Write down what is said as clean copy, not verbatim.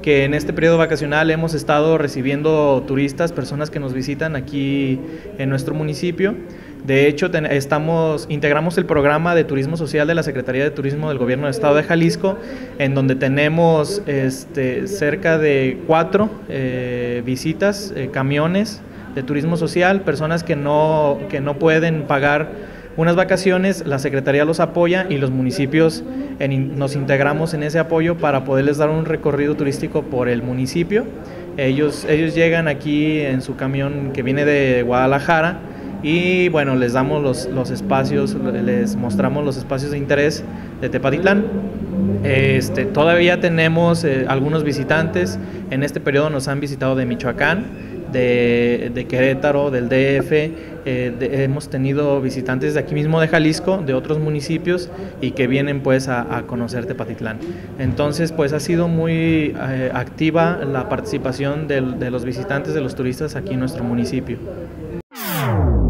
que en este periodo vacacional hemos estado recibiendo turistas, personas que nos visitan aquí en nuestro municipio. De hecho, integramos el programa de turismo social de la Secretaría de Turismo del Gobierno del Estado de Jalisco, en donde tenemos cerca de 4 visitas, camiones de turismo social, personas que no pueden pagar unas vacaciones. La Secretaría los apoya y los municipios nos integramos en ese apoyo para poderles dar un recorrido turístico por el municipio. Ellos llegan aquí en su camión que viene de Guadalajara y bueno, les damos los espacios, les mostramos los espacios de interés de Tepatitlán. Todavía tenemos algunos visitantes. En este periodo nos han visitado de Michoacán, de Querétaro, del DF. Hemos tenido visitantes de aquí mismo de Jalisco, de otros municipios, y que vienen pues a conocer Tepatitlán. Entonces pues ha sido muy activa la participación de los visitantes, de los turistas aquí en nuestro municipio.